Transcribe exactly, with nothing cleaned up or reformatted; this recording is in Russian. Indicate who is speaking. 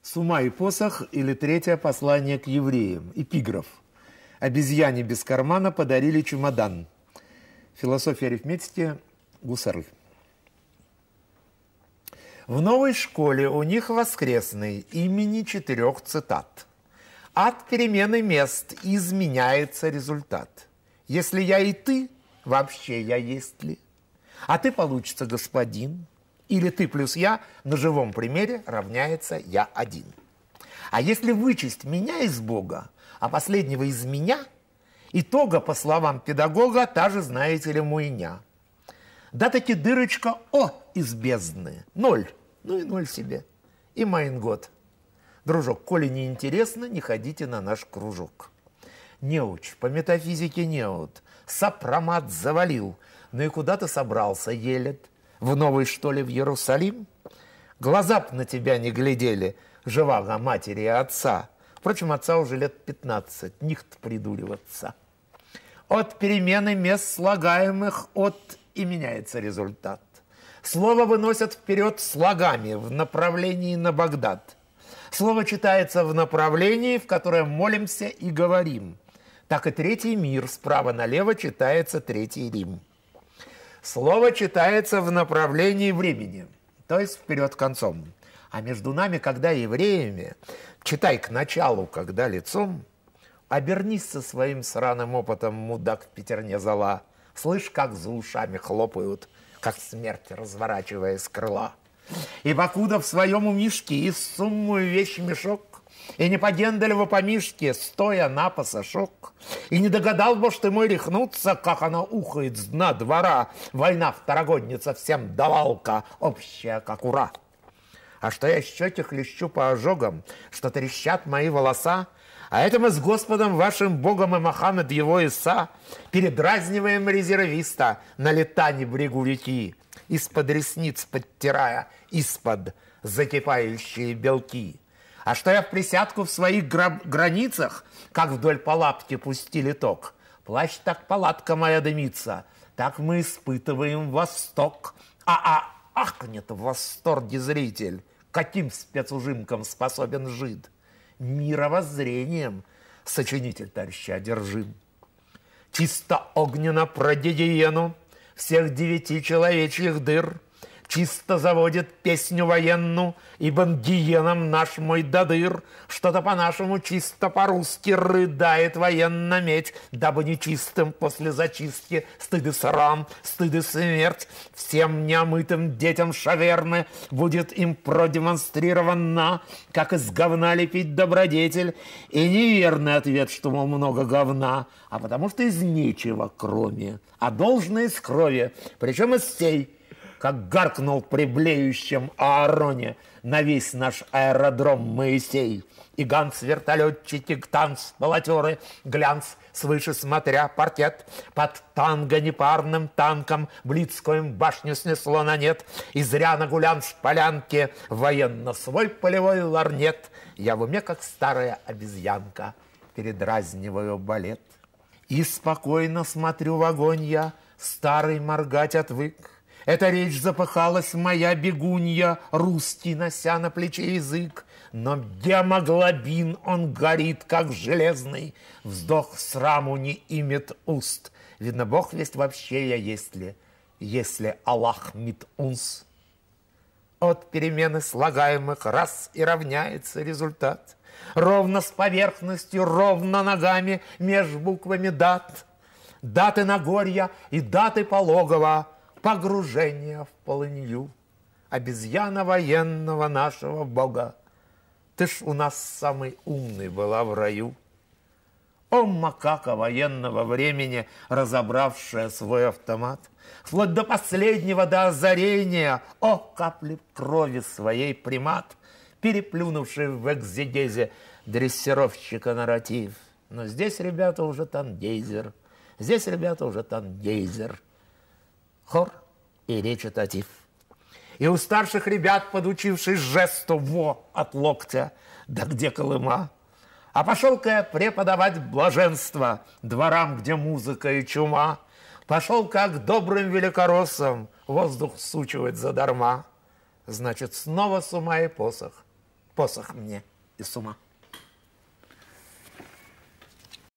Speaker 1: С ума и посох или третье послание к евреям. Эпиграф. Обезьяне без кармана подарили чемодан. Философия арифметики Гусары. В новой школе у них воскресный имени четырех цитат. От перемены мест изменяется результат. Если я и ты, вообще я есть ли? А ты получится господин. Или ты плюс я на живом примере равняется я один. А если вычесть меня из Бога, а последнего из меня, итога, по словам педагога, та же, знаете ли, муйня. Да таки дырочка О из бездны. Ноль. Ну и ноль себе. И майнгот. Дружок, коли не интересно, не ходите на наш кружок. Неуч, по метафизике неуч. Сопромат завалил. Ну и куда ты собрался, елет? В новый, что ли, в Иерусалим? Глаза б на тебя не глядели, живаго матери и отца. Впрочем, отца уже лет пятнадцать, нихт придуриваться. От перемены мест слагаемых от и меняется результат. Слово выносят вперед слогами в направлении на Багдад. Слово читается в направлении, в котором молимся и говорим. Так и третий мир справа налево читается третий Рим. Слово читается в направлении времени, то есть вперед концом. А между нами, когда евреями, читай к началу, когда лицом, обернись со своим сраным опытом, мудак в пятерне зола. Слышь, как за ушами хлопают, как смерть, разворачивая с крыла. И покуда в своем умишке и суммую вещь мешок, и не погендалево по мишке, стоя на пасашок, и не догадал бы, что мой рехнуться, как она ухает с дна двора, война второгодница всем давалка, общая как ура. А что я щеки хлещу по ожогам, что трещат мои волоса, а это мы с Господом вашим Богом и Мохаммед его Иса передразниваем резервиста на летане брегу реки, из-под ресниц подтирая, из-под закипающие белки. А что я в присядку в своих границах, как вдоль палатки пустили ток. Плащ так палатка моя дымится, так мы испытываем восток. А-а, ахнет в восторге зритель, каким спецужимком способен жид. Мировоззрением сочинитель товарища одержим. Чисто огненно про гигиену всех девяти человечьих дыр, чисто заводит песню военную, ибо гиенам наш мой додыр, что-то по-нашему чисто по-русски рыдает военно медь, дабы нечистым после зачистки стыд и срам, стыд и смерть всем неомытым детям шаверны будет им продемонстрирована, как из говна лепить добродетель, и неверный ответ, что, мол, много говна, а потому что из нечего кроме, а должно из крови, причем из сей, как гаркнул при блеющем Аароне на весь наш аэродром Моисей. И ганц-вертолетчики, танц-полотеры, глянц, свыше смотря паркет, под танго непарным танком Блицкоем башню снесло на нет, и зря на гулянц полянке военно свой полевой ларнет. Я в уме, как старая обезьянка, передразниваю балет. И спокойно смотрю в огонь я, старый моргать отвык. Эта речь запыхалась моя бегунья, русский нося на плече язык. Но гемоглобин, он горит, как железный. Вздох сраму не имет уст. Видно, Бог весть вообще я есть ли, если Аллах мит унс. От перемены слагаемых раз и равняется результат. Ровно с поверхностью, ровно ногами, меж буквами дат. Даты Нагорья и даты Пологова. Погружение в полынью, обезьяна военного нашего Бога. Ты ж у нас самый умный была в раю. О, макака военного времени, разобравшая свой автомат, вплоть до последнего, до озарения, о, капли крови своей примат, переплюнувший в экзегезе дрессировщика нарратив. Но здесь, ребята, уже тангейзер, здесь, ребята, уже тангейзер. Хор и речитатив. И у старших ребят, подучившись жесту «во» от локтя, да где Колыма, а пошел-ка я преподавать блаженство дворам, где музыка и чума, пошел как добрым великороссам воздух сучивать задарма. Значит, снова с ума и посох, посох мне и с ума.